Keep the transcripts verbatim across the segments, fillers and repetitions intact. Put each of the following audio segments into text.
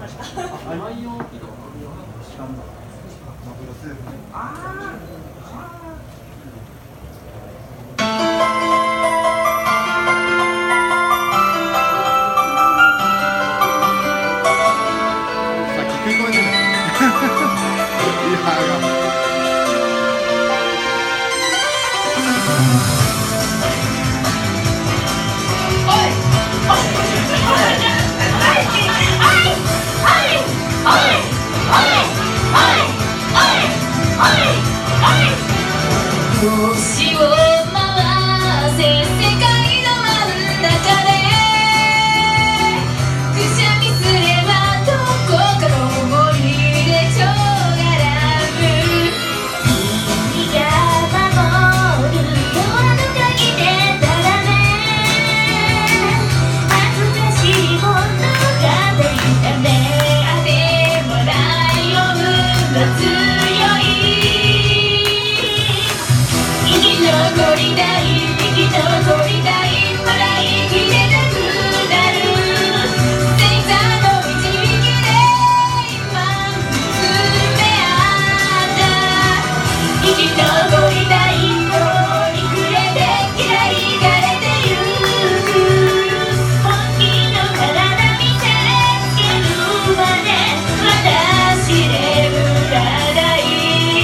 星を回せ世界の真ん中でくしゃみすればどこかの森で蝶が鳴る君が守るドアの鍵でたらめ恥ずかしいものができたねあでもライオンは強い残りたい生き残りたいまだ生きてたくなる星座の導きで今見つめ合った生き残りたいように触れて嫌いがれてゆく本気の体見せつけるまで私で無駄だい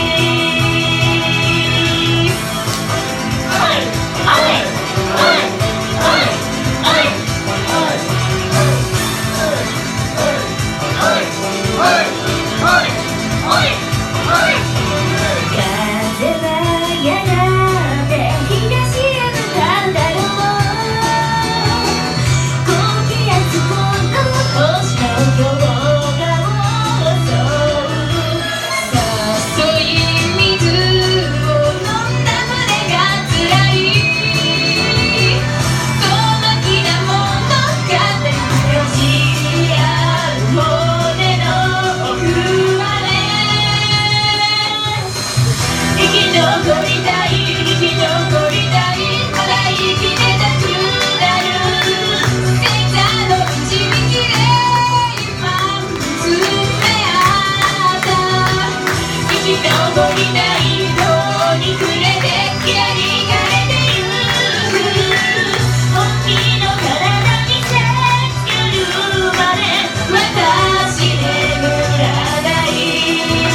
残りたい生き残りたいまだ生きてたくなる星座の導きで今見つめ合った生き残りたいように触れてきらりがれてゆく本気の体見せつけるまで私で無駄だい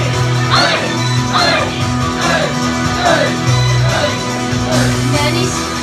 何し